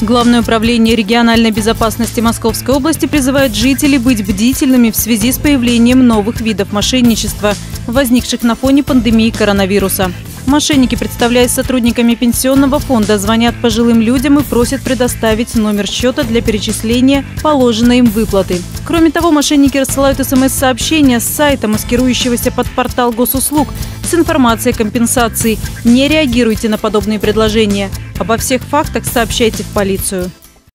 Главное управление региональной безопасности Московской области призывает жителей быть бдительными в связи с появлением новых видов мошенничества, возникших на фоне пандемии коронавируса. Мошенники, представляясь сотрудниками пенсионного фонда, звонят пожилым людям и просят предоставить номер счета для перечисления положенной им выплаты. Кроме того, мошенники рассылают СМС-сообщения с сайта, маскирующегося под портал госуслуг, с информацией о компенсации. Не реагируйте на подобные предложения. Обо всех фактах сообщайте в полицию.